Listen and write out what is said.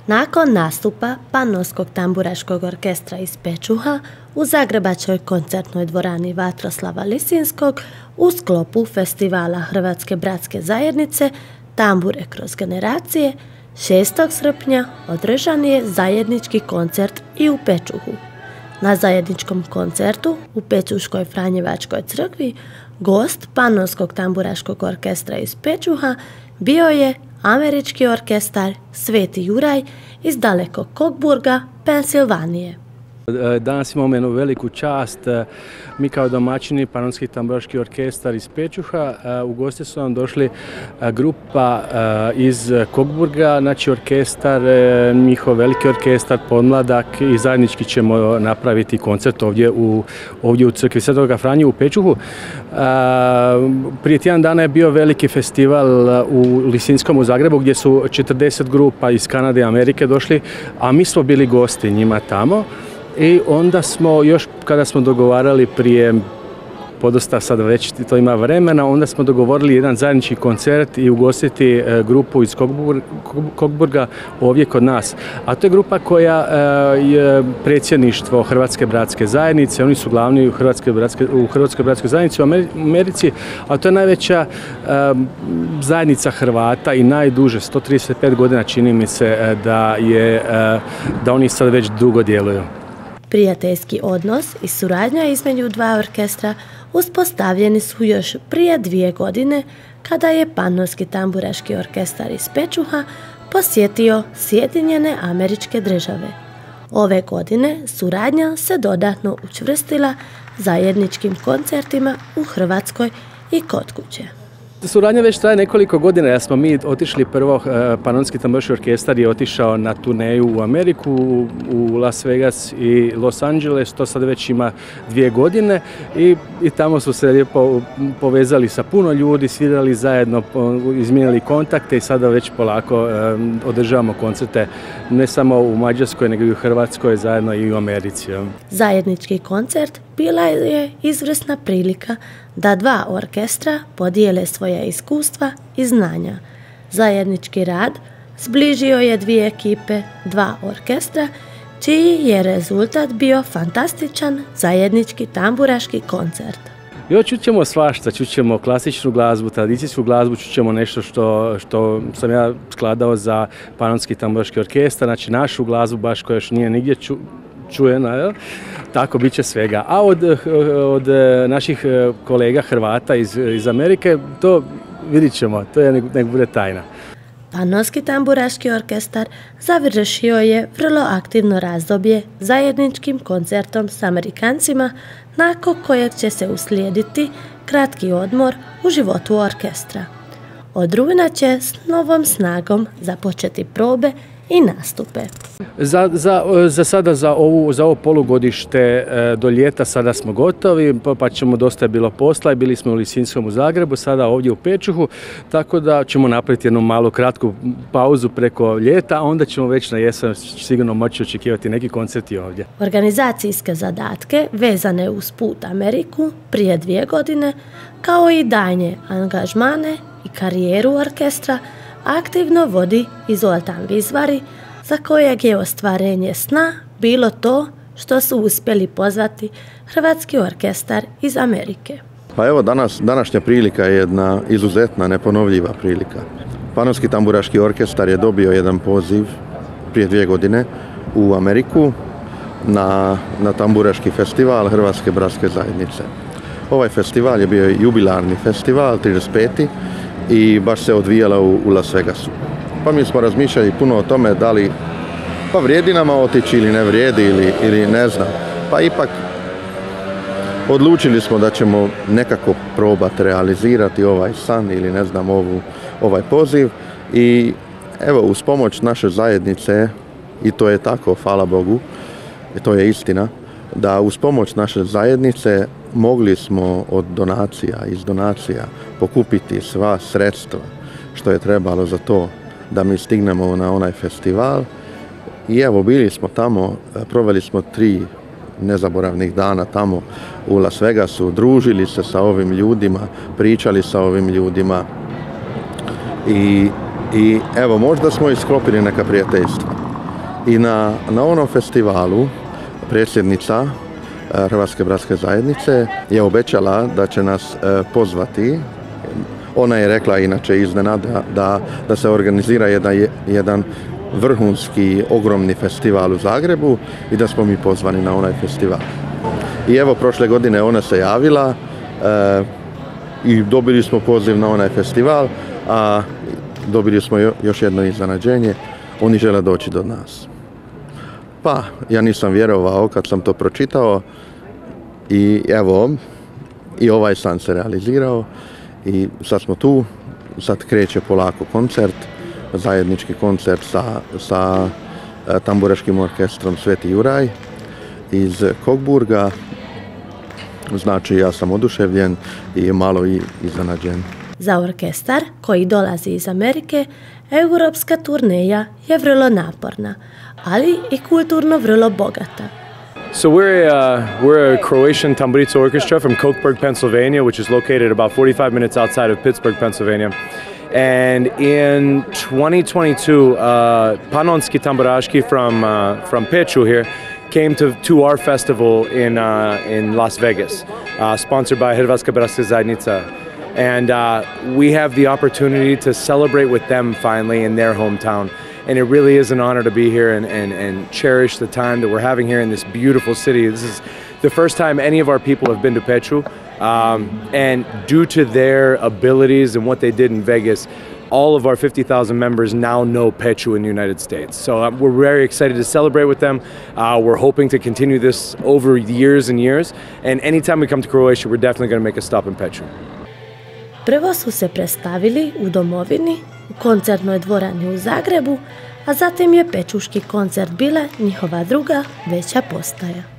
Nakon nastupa Panonskog tamburaškog orkestra iz Pečuha u zagrebačkoj koncertnoj dvorani Vatroslava Lisinskog u sklopu festivala Hrvatske bratske zajednice Tambure kroz generacije, 6. srpnja održan je zajednički koncert i u Pečuhu. Na zajedničkom koncertu u Pečuškoj Franjevačkoj crkvi gost Panonskog tamburaškog orkestra iz Pečuha bio je američki orkestar Sveti Juraj iz dalekog Cockburga, Pensilvanije. Danas imamo jednu veliku čast. Mi kao domaćini Panonski tamburaški orkestar iz Pečuha, u goste su nam došli grupa iz Cockburga, znači orkestar, njihov veliki orkestar, podmladak, i zajednički ćemo napraviti koncert ovdje u crkvi Svetoga Franje u Pečuhu. Prije tjedan dana je bio veliki festival u Lisinskom u Zagrebu gdje su 40 grupa iz Kanade i Amerike došli, a mi smo bili gosti njima tamo. I onda smo, još kada smo dogovarali prije podosta, sad već to ima vremena, onda smo dogovorili jedan zajednički koncert i ugostiti grupu iz Cockburga ovdje kod nas. A to je grupa koja je predsjedništvo Hrvatske bratske zajednice, oni su glavni u Hrvatskoj bratskoj zajednici u Americi, a to je najveća zajednica Hrvata i najduže, 135 godina čini mi se da oni sad već dugo djeluju. Prijateljski odnos i suradnja između dva orkestra uspostavljeni su još prije 2 godine kada je Panonski tamburaški orkestar iz Pečuha posjetio Sjedinjene Američke Države. Ove godine suradnja se dodatno učvrstila zajedničkim koncertima u Hrvatskoj i kod kuće. Suradnja već traje nekoliko godina, jer smo mi otišli prvo, Panonski tamburaški orkestar je otišao na turneju u Ameriku, u Las Vegas i Los Angeles, to sad već ima 2 godine i tamo su se lijepo povezali sa puno ljudi, svirali zajedno, izmijenili kontakte i sada već polako održavamo koncerte ne samo u Mađarskoj nego i u Hrvatskoj, zajedno i u Americi. Zajednički koncert bila je izvrsna prilika da dva orkestra podijele svoja iskustva i znanja. Zajednički rad zbližio je 2 ekipe, 2 orkestra, čiji je rezultat bio fantastičan zajednički tamburaški koncert. Čućemo svašta, čućemo klasičnu glazbu, tradicijsku glazbu, čućemo nešto što sam ja skladao za Panonski tamburaški orkestar, znači našu glazbu baš koja još nije nigdje čujena, tako bit će svega. A od naših kolega Hrvata iz Amerike, to vidit ćemo, to je nek bude tajna. Panonski tamburaški orkestar završio je vrlo aktivno razdoblje zajedničkim koncertom s Amerikancima, nakon kojeg će se uslijediti kratki odmor u životu orkestra. Od rujna će s novom snagom započeti probe i nastupe. Za sada, za ovo polugodište do ljeta sada smo gotovi, pa ćemo, dosta je bilo posla i bili smo u Lisinskom u Zagrebu, sada ovdje u Pečuhu, tako da ćemo napraviti jednu malu kratku pauzu preko ljeta, a onda ćemo već na jesen sigurno moći očekivati neki koncerti ovdje. Organizacijske zadatke vezane uz put Ameriku prije 2 godine, kao i daljnje angažmane i karijeru orkestra, aktivno vodi i Zoltan Vizvari, za kojeg je ostvarenje sna bilo to što su uspjeli pozvati Hrvatski orkestar iz Amerike. Pa evo, današnja prilika je jedna izuzetna, neponovljiva prilika. Panonski tamburaški orkestar je dobio jedan poziv prije 2 godine u Ameriku na tamburaški festival Hrvatske bratske zajednice. Ovaj festival je bio jubilarni festival, 35. i baš se odvijala u Las Vegasu. Pa mi smo razmišljali puno o tome da li pa vrijedi nama otići ili ne vrijedi ili ne znam. Pa ipak odlučili smo da ćemo nekako probati realizirati ovaj san ili ne znam ovaj poziv i evo uz pomoć naše zajednice, i to je tako, hvala Bogu, i to je istina, da uz pomoć naše zajednice mogli smo iz donacija pokupiti sva sredstva što je trebalo za to da mi stignemo na onaj festival. I evo, bili smo tamo, proveli smo 3 nezaboravnih dana tamo u Las Vegasu, družili se sa ovim ljudima, pričali sa ovim ljudima i evo, možda smo isklopili neka prijateljstva. I na onom festivalu predsjednica Hrvatske bratske zajednice je obećala da će nas pozvati. Ona je rekla inače iznenada da se organizira jedan vrhunski, ogromni festival u Zagrebu i da smo mi pozvani na onaj festival. I evo, prošle godine ona se javila i dobili smo poziv na onaj festival, a dobili smo još jedno iznenađenje, oni žele doći do nas. Pa, ja nisam vjerovao kad sam to pročitao i evo, i ovaj san se realizirao i sad smo tu, sad kreće polako koncert, zajednički koncert sa tamburaškim orkestrom Sveti Juraj iz Kokburga. Znači, ja sam oduševljen i malo i iznenađen. Za orkestar, koji dolazi iz Amerike, europska turneja je vrlo naporna, ali i kulturno vrlo bogata. So we're a Croatian tamburica orchestra from Cokeburg, Pennsylvania, which is located about 45 minutes outside of Pittsburgh, Pennsylvania. And in 2022, Panonski Tamburaški from Pečuh here came to our festival in Las Vegas, sponsored by Hrvatska bratska zajednica. And we have the opportunity to celebrate with them finally in their hometown. And it really is an honor to be here and cherish the time that we're having here in this beautiful city. This is the first time any of our people have been to Pečuh. And due to their abilities and what they did in Vegas, all of our 50,000 members now know Pečuh in the United States. So we're very excited to celebrate with them. We're hoping to continue this over years and years. And anytime we come to Croatia, we're definitely going to make a stop in Pečuh. Prvo su se predstavili u domovini, u koncertnoj dvorani u Zagrebu, a zatim je pečuški koncert bila njihova druga veća postaja.